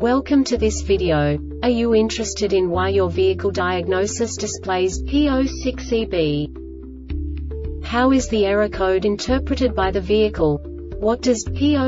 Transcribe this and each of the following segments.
Welcome to this video. Are you interested in why your vehicle diagnosis displays P06EB? How is the error code interpreted by the vehicle? What does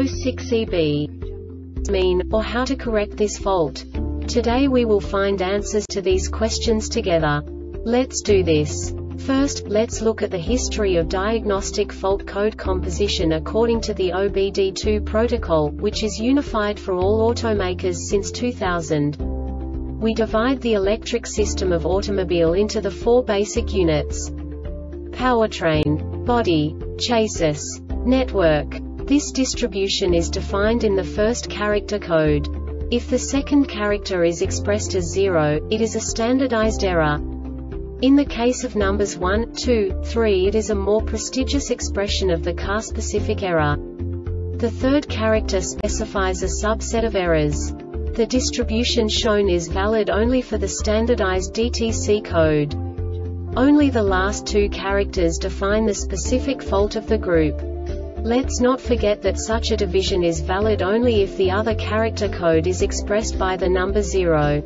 P06EB mean, or how to correct this fault? Today we will find answers to these questions together. Let's do this. First, let's look at the history of diagnostic fault code composition according to the OBD2 protocol, which is unified for all automakers since 2000. We divide the electric system of automobile into the four basic units: powertrain, body, chassis, network. This distribution is defined in the first character code. If the second character is expressed as 0, it is a standardized error. In the case of numbers 1, 2, 3, it is a more prestigious expression of the car-specific error. The third character specifies a subset of errors. The distribution shown is valid only for the standardized DTC code. Only the last two characters define the specific fault of the group. Let's not forget that such a division is valid only if the other character code is expressed by the number 0.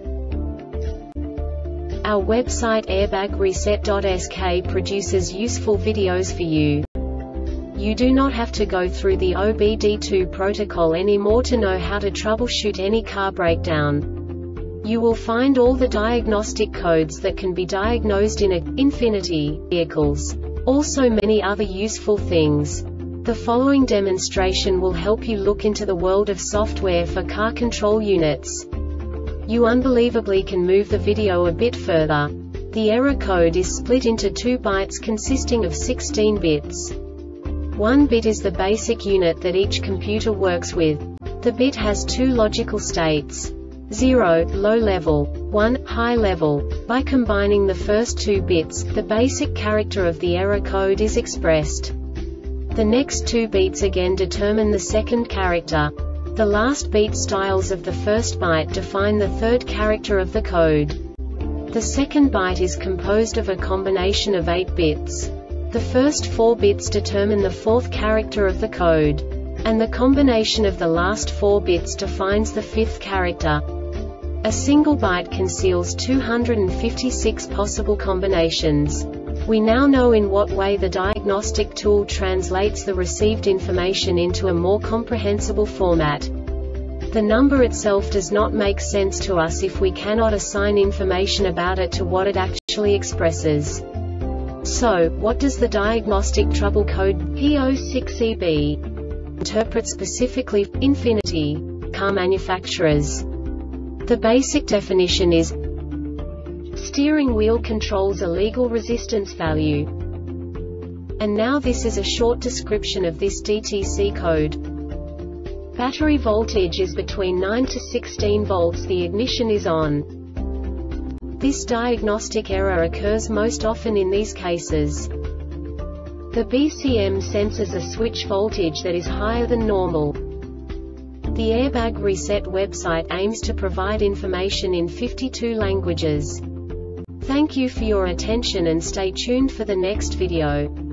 Our website airbagreset.sk produces useful videos for you. You do not have to go through the OBD2 protocol anymore to know how to troubleshoot any car breakdown. You will find all the diagnostic codes that can be diagnosed in Infiniti vehicles. Also many other useful things. The following demonstration will help you look into the world of software for car control units. You unbelievably can move the video a bit further. The error code is split into 2 bytes consisting of 16 bits. 1 bit is the basic unit that each computer works with. The bit has 2 logical states: 0, low level, 1, high level. By combining the first 2 bits, the basic character of the error code is expressed. The next 2 beats again determine the second character. The last beat styles of the first byte define the third character of the code. The second byte is composed of a combination of 8 bits. The first 4 bits determine the fourth character of the code. And the combination of the last 4 bits defines the fifth character. A single byte conceals 256 possible combinations. We now know in what way the diagnostic tool translates the received information into a more comprehensible format. The number itself does not make sense to us if we cannot assign information about it to what it actually expresses. So, what does the diagnostic trouble code P06EB interpret specifically for Infiniti car manufacturers? The basic definition is: steering wheel controls a legal resistance value. And now this is a short description of this DTC code. Battery voltage is between 9 to 16 volts. The ignition is on. This diagnostic error occurs most often in these cases. The BCM senses a switch voltage that is higher than normal. The Airbag Reset website aims to provide information in 52 languages. Thank you for your attention and stay tuned for the next video.